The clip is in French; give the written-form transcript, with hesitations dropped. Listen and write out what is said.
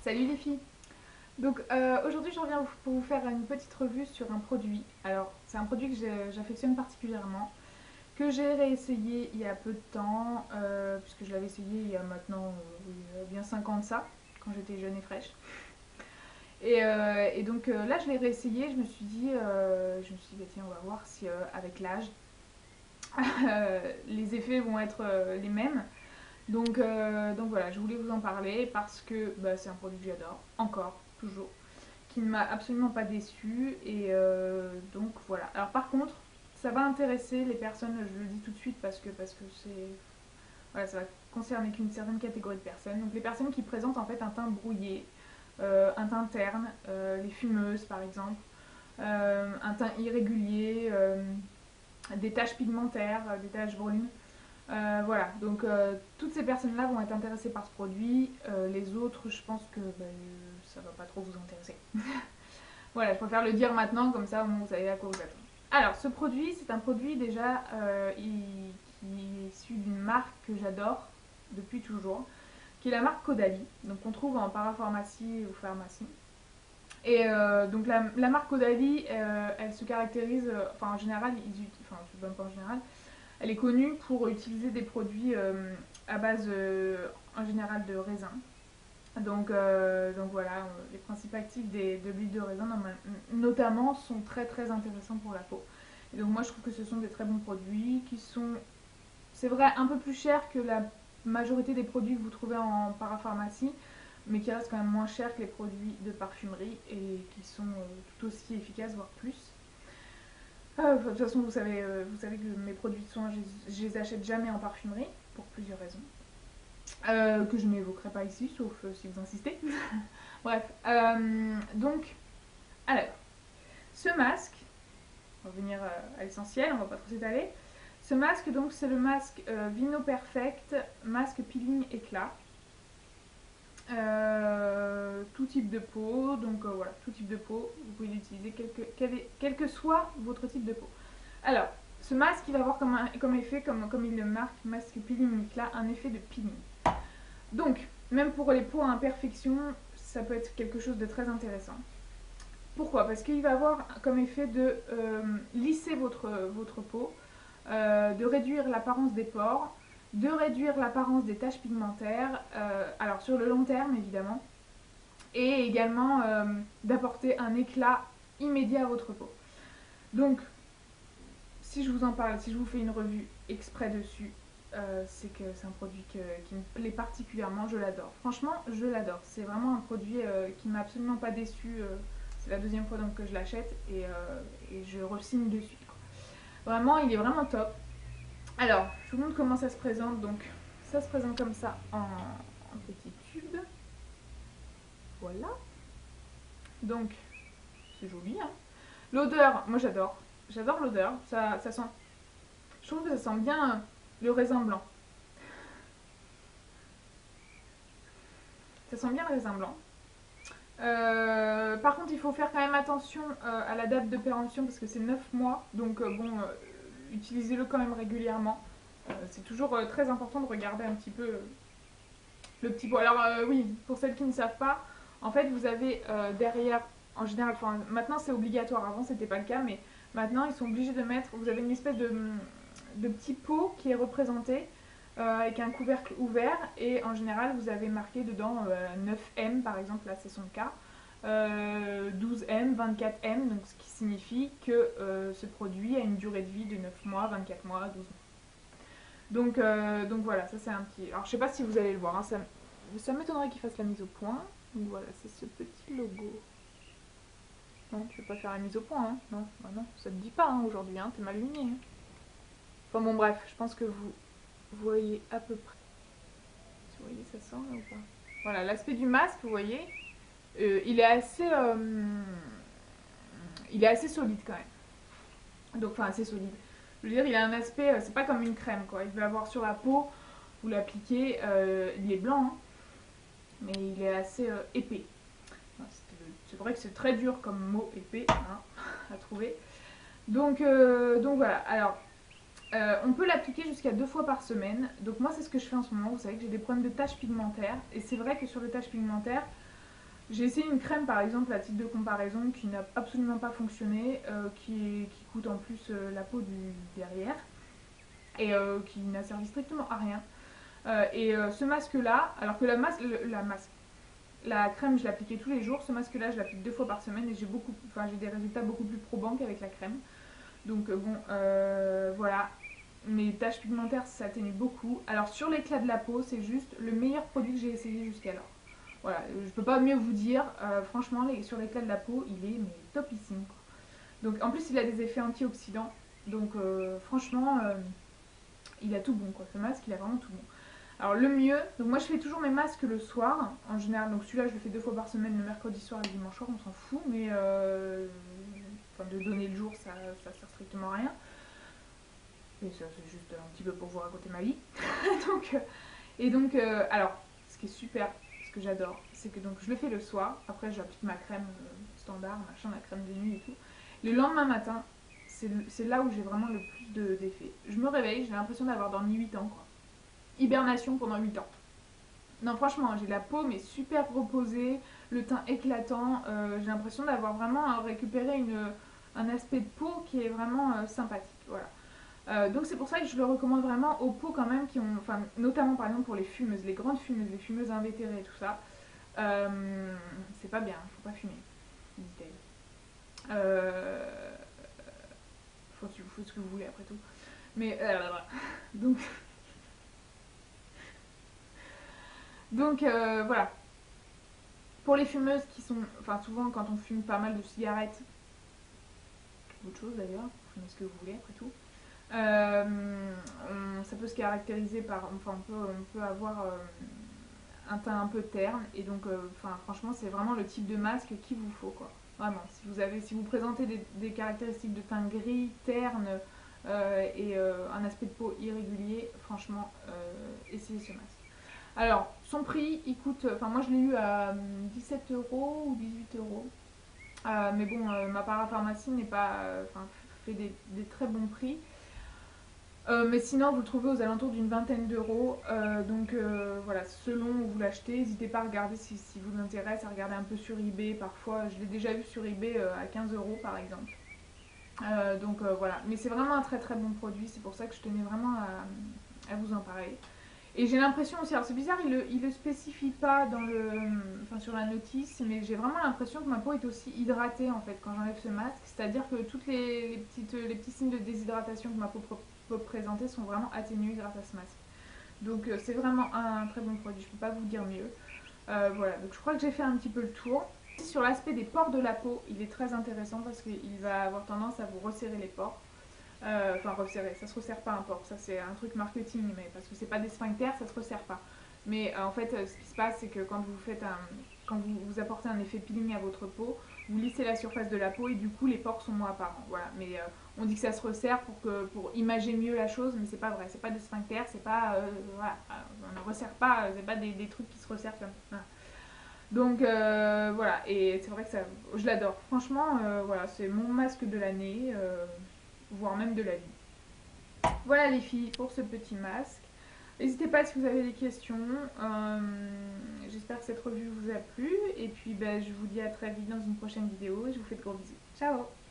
Salut les filles. Donc aujourd'hui je reviens pour vous faire une petite revue sur un produit. Alors c'est un produit que j'affectionne particulièrement, que j'ai réessayé il y a peu de temps, puisque je l'avais essayé il y a maintenant oui, bien 5 ans de ça, quand j'étais jeune et fraîche. Et donc là je l'ai réessayé, je me suis dit bah, tiens on va voir si avec l'âge les effets vont être les mêmes. Donc voilà, je voulais vous en parler parce que bah, c'est un produit que j'adore, encore, toujours, qui ne m'a absolument pas déçue. Et donc voilà. Alors par contre, ça va intéresser les personnes, je le dis tout de suite parce que c'est. Voilà, ça va concerner qu'une certaine catégorie de personnes. Donc les personnes qui présentent en fait un teint brouillé, un teint terne, les fumeuses par exemple, un teint irrégulier, des taches pigmentaires, des taches brunes. Voilà, donc toutes ces personnes-là vont être intéressées par ce produit. Les autres, je pense que ça va pas trop vous intéresser. Voilà, je préfère le dire maintenant, comme ça au moins vous savez à quoi vous attendre. Alors, ce produit, c'est un produit déjà qui est issu d'une marque que j'adore depuis toujours, qui est la marque Caudalie, donc on trouve en parapharmacie ou pharmacie. Et donc la marque Caudalie, elle se caractérise, enfin en général, enfin je ne sais même pas en général, elle est connue pour utiliser des produits à base en général de raisin. Donc voilà, les principes actifs de l'huile de raisin notamment sont très très intéressants pour la peau. Et donc moi je trouve que ce sont des très bons produits qui sont, c'est vrai, un peu plus chers que la majorité des produits que vous trouvez en parapharmacie, mais qui restent quand même moins chers que les produits de parfumerie et qui sont tout aussi efficaces, voire plus. De toute façon, vous savez que mes produits de soins, je les achète jamais en parfumerie, pour plusieurs raisons. Que je n'évoquerai pas ici, sauf si vous insistez. Bref, donc, alors, ce masque, on va venir à l'essentiel, on va pas trop s'étaler. Ce masque, donc, c'est le masque Vino Perfect, masque peeling éclat. Tout type de peau, donc voilà, tout type de peau, vous pouvez l'utiliser quel que soit votre type de peau. Alors, ce masque, il va avoir comme effet, comme il le marque, masque peeling éclat, un effet de peeling. Donc, même pour les peaux à imperfection, ça peut être quelque chose de très intéressant. Pourquoi? Parce qu'il va avoir comme effet de lisser votre peau, de réduire l'apparence des pores, de réduire l'apparence des taches pigmentaires, alors sur le long terme évidemment, et également d'apporter un éclat immédiat à votre peau. Donc, si je vous en parle, si je vous fais une revue exprès dessus, c'est que c'est un produit qui me plaît particulièrement, je l'adore. Franchement, je l'adore. C'est vraiment un produit qui m'a absolument pas déçu. C'est la deuxième fois donc que je l'achète et je re-signe dessus. Vraiment, il est vraiment top. Alors, je vous montre comment ça se présente. Donc, ça se présente comme ça en petit tube. Voilà. Donc, c'est joli, hein. L'odeur, moi j'adore. J'adore l'odeur. Ça sent. Je trouve que ça sent bien le raisin blanc. Ça sent bien le raisin blanc. Par contre, il faut faire quand même attention à la date de péremption parce que c'est 9 mois. Donc, bon, utilisez-le quand même régulièrement. C'est toujours très important de regarder un petit peu le petit pot. Alors, oui, pour celles qui ne savent pas, en fait, vous avez derrière, en général, enfin, maintenant c'est obligatoire. Avant, c'était pas le cas, mais maintenant, ils sont obligés de mettre. Vous avez une espèce de petit pot qui est représenté avec un couvercle ouvert et en général vous avez marqué dedans 9M par exemple, là c'est son cas, 12M, 24M, donc ce qui signifie que ce produit a une durée de vie de 9 mois, 24 mois, 12 mois. Donc voilà, ça c'est un petit. Alors je sais pas si vous allez le voir, hein, ça m'étonnerait qu'il fasse la mise au point. Donc voilà, c'est ce petit logo. Non, tu veux pas faire la mise au point, hein? Non, bah non, ça te dit pas hein, aujourd'hui, hein, t'es mal luné. Hein. Enfin bon bref, je pense que vous voyez à peu près. Vous voyez, ça sent là ou pas? Voilà, l'aspect du masque, vous voyez, il est assez solide quand même. Donc, enfin, assez solide. Je veux dire, il a un aspect, c'est pas comme une crème quoi. Il va avoir sur la peau, vous l'appliquez, il est blanc, hein, mais il est assez épais. C'est vrai que c'est très dur comme mot épais hein, à trouver. Donc voilà. Alors, on peut l'appliquer jusqu'à 2 fois par semaine. Donc moi c'est ce que je fais en ce moment. Vous savez que j'ai des problèmes de taches pigmentaires. Et c'est vrai que sur les taches pigmentaires, J'ai essayé une crème par exemple à titre de comparaison qui n'a absolument pas fonctionné, qui coûte en plus la peau du derrière et qui n'a servi strictement à rien. Ce masque là, alors que la crème je l'appliquais tous les jours, ce masque là je l'applique 2 fois par semaine et j'ai des résultats beaucoup plus probants qu'avec la crème. Donc bon, voilà, mes taches pigmentaires s'atténuent beaucoup. Alors sur l'éclat de la peau, c'est juste le meilleur produit que j'ai essayé jusqu'alors. Voilà, je peux pas mieux vous dire, franchement sur l'éclat de la peau, il est mais topissime quoi. Donc en plus il a des effets antioxydants, donc franchement il a tout bon quoi, ce masque il a vraiment tout bon. Alors le mieux, donc moi je fais toujours mes masques le soir en général, donc celui-là je le fais 2 fois par semaine, le mercredi soir et le dimanche soir, on s'en fout, mais enfin, de donner le jour ça sert strictement à rien. Et ça c'est juste un petit peu pour vous raconter ma vie. Alors ce qui est super, ce que j'adore, c'est que donc je le fais le soir, après j'applique ma crème standard, machin, la crème de nuit et tout. Le lendemain matin, c'est là où j'ai vraiment le plus d'effet. Je me réveille, j'ai l'impression d'avoir dormi 8 ans quoi. Hibernation pendant 8 ans. Non franchement, j'ai la peau mais super reposée, le teint éclatant, j'ai l'impression d'avoir vraiment récupéré un aspect de peau qui est vraiment sympathique. Voilà. Donc c'est pour ça que je le recommande vraiment aux peaux quand même qui ont, enfin notamment par exemple pour les fumeuses, les grandes fumeuses, les fumeuses invétérées et tout ça. C'est pas bien, faut pas fumer, dit-elle. Faut ce que vous voulez après tout. Mais donc voilà. Pour les fumeuses qui sont, enfin souvent quand on fume pas mal de cigarettes, autre chose d'ailleurs, fumez ce que vous voulez après tout. Ça peut se caractériser par, enfin on peut avoir un teint un peu terne et donc enfin franchement c'est vraiment le type de masque qu'il vous faut quoi. Vraiment, si vous présentez des caractéristiques de teint gris, terne et un aspect de peau irrégulier, franchement essayez ce masque. Alors son prix il coûte, enfin moi je l'ai eu à 17 € ou 18 €. Mais bon, ma parapharmacie n'est pas, fait des très bons prix. Mais sinon, vous le trouvez aux alentours d'une vingtaine d'euros. Donc voilà, selon où vous l'achetez, n'hésitez pas à regarder si vous intéresse, à regarder un peu sur eBay. Parfois, je l'ai déjà vu sur eBay à 15 € par exemple. Voilà, mais c'est vraiment un très très bon produit, c'est pour ça que je tenais vraiment à vous en parler. Et j'ai l'impression aussi, alors c'est bizarre, il le spécifie pas sur la notice, mais j'ai vraiment l'impression que ma peau est aussi hydratée en fait quand j'enlève ce masque. C'est-à-dire que tous les petits signes de déshydratation que ma peau peut présenter sont vraiment atténués grâce à ce masque. Donc c'est vraiment un très bon produit, je peux pas vous dire mieux. Voilà, donc je crois que j'ai fait un petit peu le tour. Sur l'aspect des pores de la peau, il est très intéressant parce qu'il va avoir tendance à vous resserrer les pores. Enfin resserrer, ça se resserre pas un pore, ça c'est un truc marketing, mais parce que c'est pas des sphincters, ça se resserre pas. Mais en fait, ce qui se passe, c'est que quand vous apportez un effet peeling à votre peau, vous lissez la surface de la peau et du coup les pores sont moins apparents. Voilà. Mais on dit que ça se resserre pour imager mieux la chose, mais c'est pas vrai. C'est pas des sphincters, c'est pas voilà, on ne resserre pas, c'est pas des trucs qui se resserrent comme ça. Donc voilà, et c'est vrai que je l'adore. Franchement, voilà, c'est mon masque de l'année, voire même de la vie. Voilà les filles pour ce petit masque. N'hésitez pas si vous avez des questions. J'espère que cette revue vous a plu. Et puis je vous dis à très vite dans une prochaine vidéo et je vous fais de gros bisous. Ciao!